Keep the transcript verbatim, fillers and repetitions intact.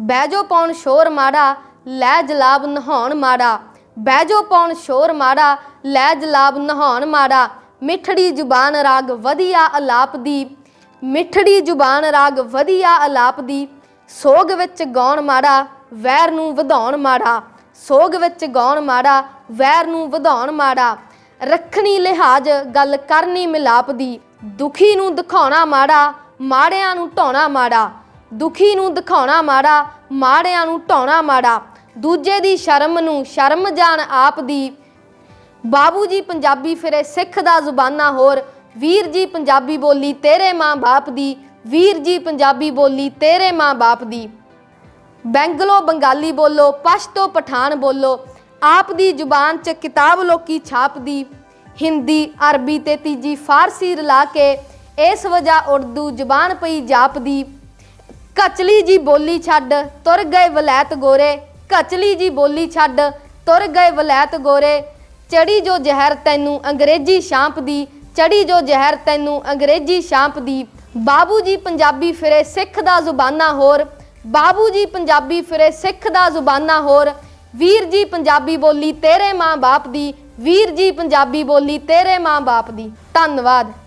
Banjo पौन शोर माड़ा लै जलाब नहाउण माड़ा। बैजो पौन शोर माड़ा लै जलाब नहाउण माड़ा। मिठड़ी जुबान राग वधिया अलाप दी। मिठड़ी जुबान राग वधिया अलाप दी। सोग विच गाउण माड़ा वैर नूं वधाउण माड़ा। सोग विच गाउण माड़ा वैर नूं वधाउण माड़ा। रखनी लिहाज गल करनी मिलाप दी। दुखी नूं दिखाउणा माड़ा माड़िआं नूं ढाउणा माड़ा। दुखी नूं दिखाउणा माड़ा माड़िआं नूं ढाउणा माड़ा। दूजे दी शर्म नूं शर्म जाण आप दी। बाबू जी पंजाबी फिरे सिख दा जुबाना होर। वीर जी पंजाबी बोली तेरे माँ बाप दी। वीर जी पंजाबी बोली तेरे माँ बाप दी। बैंगलो बंगाली बोलो पश्तो पठान बोलो। आप दी जुबान च किताब लोकी छाप दी। हिंदी अरबी ते तीजी फारसी रला के इस वजह उर्दू जुबान पई जाप दी। कचली जी बोली छड्ड तुर गए वलैत गोरे। कचली जी बोली छड्ड तुर गए वलैत गोरे। चढ़ी जो जहर तैनू अंग्रेजी छांप दी। चढ़ी जो जहर तैनू अंग्रेजी छांप दी। बाबू जी पंजाबी फिरे सिख दा जुबाना होर। बाबू जी पंजाबी फिरे सिख दा जुबाना होर। वीर जी पंजाबी बोली तेरे माँ बाप दी। वीर जी पंजाबी बोली तेरे माँ बाप दी। धन्नवाद।